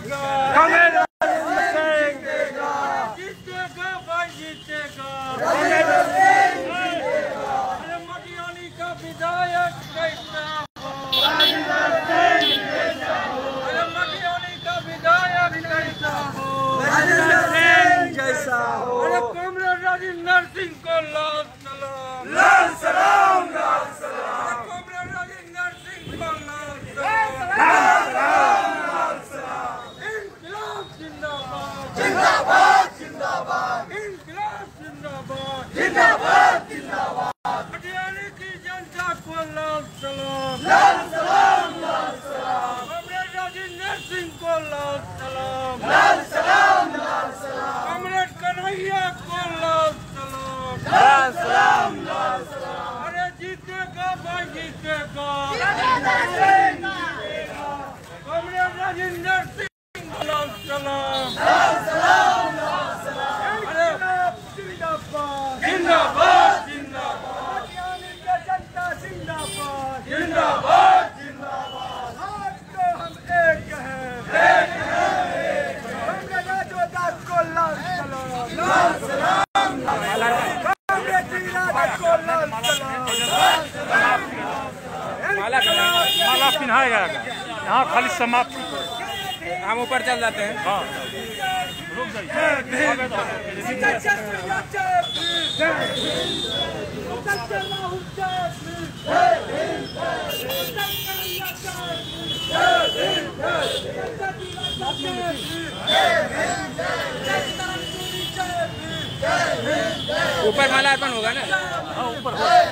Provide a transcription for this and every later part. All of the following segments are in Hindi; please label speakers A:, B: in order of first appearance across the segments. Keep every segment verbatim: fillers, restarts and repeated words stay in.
A: जीतेगा, जीतेगा भाई जीतेगा। अरे मटियानी का विधायक कैसा हो, अरे मटियानी का विधायक कैसा हो,
B: जैसा हो।
A: अरे कॉमरेड राजेंद्र सिंह को लाल सलाम,
B: लाल सलाम, लाल सलाम।
A: कॉमरेड राजेंद्र सिंह को लाल
B: लाल
A: सलाम।
B: सलाम, लाल सलाम।
A: इंकलाब जिंदाबाद,
B: जिंदाबाद, जिंदाबाद,
A: इंकलाब जिंदाबाद,
B: जिंदाबाद, जिंदाबाद।
A: मटियानी की जनता को लाल सलाम,
B: लाल सलाम, लाल सलाम।
A: कॉमरेड राजेंद्र सिंह को लाल सलाम,
B: लाल सलाम, लाल सलाम।
A: कॉमरेड कन्हैया को लाल सलाम,
B: लाल सलाम, लाल सलाम।
A: अरे जीतेगा भाई जीतेगा, कॉमरेड राजेंद्र सिंह को लाल सलाम,
B: लाल सलाम, लाल सलाम।
A: अरे
B: जिंदाबाद,
A: जिंदाबाद जिंदाबाद
B: मटियानी की जनता जिंदाबाद,
A: जिंदाबाद
B: जिंदाबाद। आज तो हम एक हैं,
A: एक है एक
B: हमने राजोदास को लाल सलाम, लाल सलाम, कांग्रेस की राजद को लाल सलाम, लाल सलाम।
C: माला माला पिन्हाएगा यहाँ खाली समाप्त हम ऊपर चल जाते हैं। हाँ रुक ऊपर माला अर्पण होगा ना। हाँ ऊपर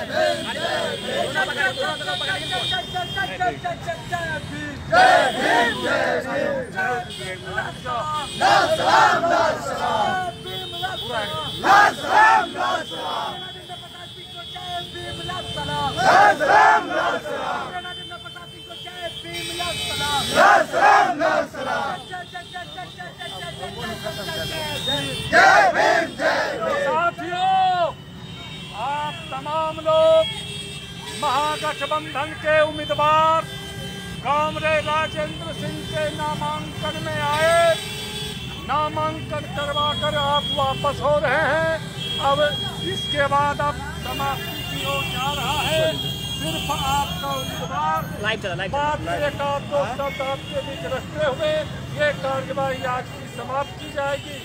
B: लाल सलाम, लाल सलाम, लाल सलाम, लाल सलाम, लाल सलाम, लाल सलाम, लाल सलाम, लाल सलाम, लाल सलाम। जय भीम, जय भीम।
C: साथियों, आप तमाम लोग महागठबंधन के उम्मीदवार कॉमरेड राजेंद्र सिंह के नामांकन में आए, नामांकन करवा कर आप वापस हो रहे हैं। अब इसके बाद अब समाप्ति की ओर जा रहा है। सिर्फ आपका उम्मीदवार बात एक आध दो शब्द आपके बीच रखते हुए ये कार्यवाही आज की समाप्त की जाएगी।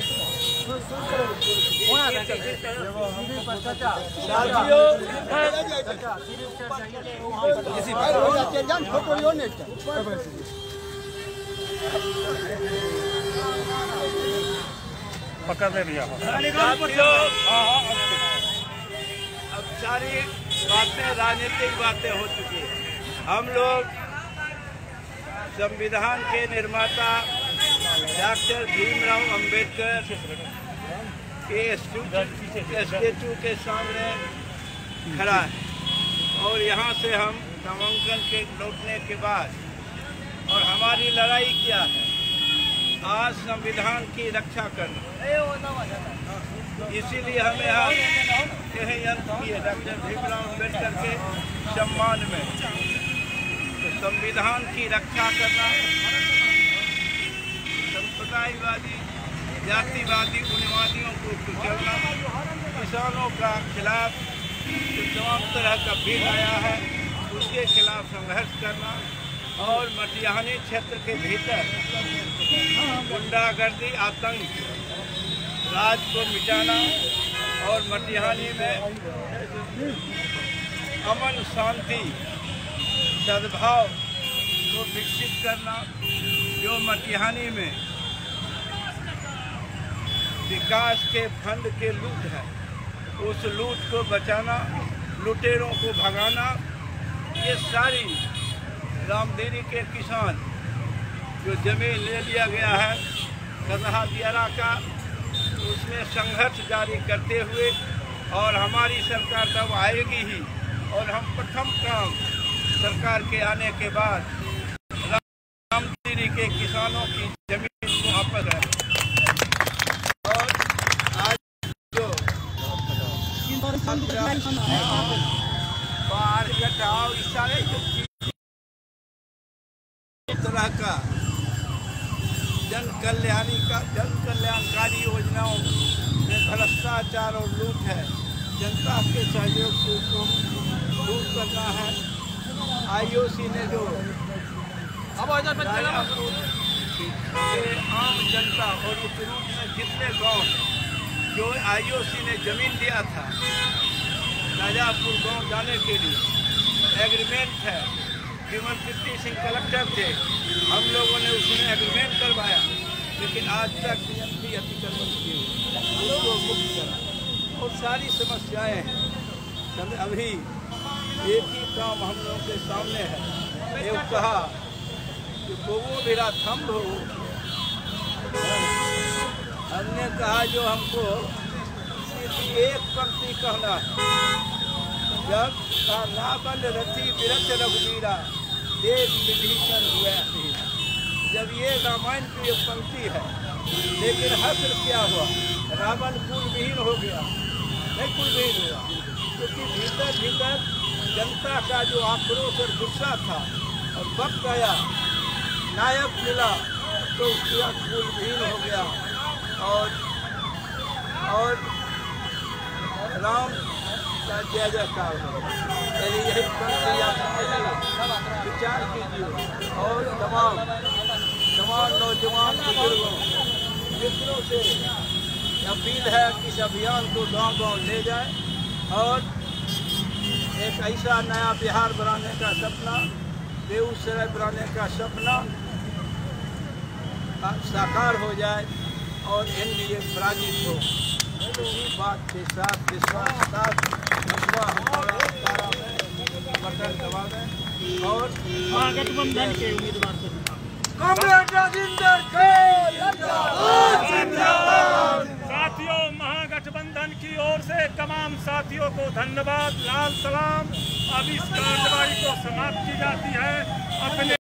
C: पकड़ ले भैया।
A: अब सारी बातें राजनीतिक बातें हो चुकी है। हम लोग संविधान के निर्माता डॉक्टर भीमराव अंबेडकर के स्टेचू के सामने खड़ा है और यहाँ से हम नामांकन के लौटने के बाद और हमारी लड़ाई क्या है, आज संविधान की रक्षा करना। इसीलिए हमें यहाँ यह यंत्र किए डॉक्टर भीमराव अम्बेडकर के सम्मान में। तो संविधान की रक्षा करना, संप्रदायवादी जातिवादी उन्मादियों को कुचलना, किसानों का खिलाफ जो तमाम तरह का बिल आया है उसके खिलाफ संघर्ष करना और मटिहानी क्षेत्र के भीतर गुंडागर्दी आतंक राज को मिटाना और मटिहानी में अमन शांति सद्भाव को विकसित करना। जो मटिहानी में विकास के फंड के लूट है उस लूट को बचाना, लुटेरों को भगाना। ये सारी रामदेरी के किसान जो जमीन ले लिया गया है कदहा दियारा का, उसमें संघर्ष जारी करते हुए और हमारी सरकार तब आएगी ही और हम प्रथम काम सरकार के आने के बाद रामदेरी के किसानों की जमीन को वापस है। और आज जो बाहर गड्ढाओ इस सारे तरह का जन कल्याणी का जन कल्याणकारी योजनाओं में भ्रष्टाचार और लूट है। जनता के सहयोग से उसको दूर करना है। आईओसी ने जो आम जनता और उस रूट में जितने गांव जो आईओसी ने जमीन दिया था राजापुर गांव जाने के लिए एग्रीमेंट है। विमल कीर्ति सिंह कलेक्टर थे, हम लोगों ने उसमें एग्रीमेंट करवाया, लेकिन आज तक बीएमसी अतिक्रमण की उसको मुक्त करा और सारी समस्याएं हैं। अभी एक ही काम हम लोगों के सामने है। एक कहा कि बोगो मेरा थम्ब हो, हमने कहा जो हमको सिर्फ एक पंक्ति कहना है। जब रावण रथी विरथ रघुवीरा देव विभीषण हुआ। जब ये रामायण की एक पंक्ति है, लेकिन हश्र क्या हुआ? रावण कुलविहीन हो गया, नहीं कुलविहीन हुआ, क्योंकि भीतर भीतर जनता का जो आक्रोश और गुस्सा था और वक्त आया नायक मिला तो उसका कुलविहीन हो गया और और राम का जय जयकार हो। यही यही पंक्ति आप विचार कीजिए और तमाम तमाम नौजवान बुजुर्गों मित्रों से अपील है कि इस अभियान को गांव गांव ले जाए और एक ऐसा नया बिहार बनाने का सपना, बेगूसराय बनाने का सपना साकार हो जाए और एनडीए पराजित हो। इसी बात के साथ विश्वास साथ हमारा तारा में बटन दबा दें और
C: महागठबंधन के उम्मीदवार को
B: कॉमरेड राजेंद्र
C: साथियों, महागठबंधन की ओर से तमाम साथियों को धन्यवाद, लाल सलाम। अब इस कार्रवाई को समाप्त की जाती है। अपने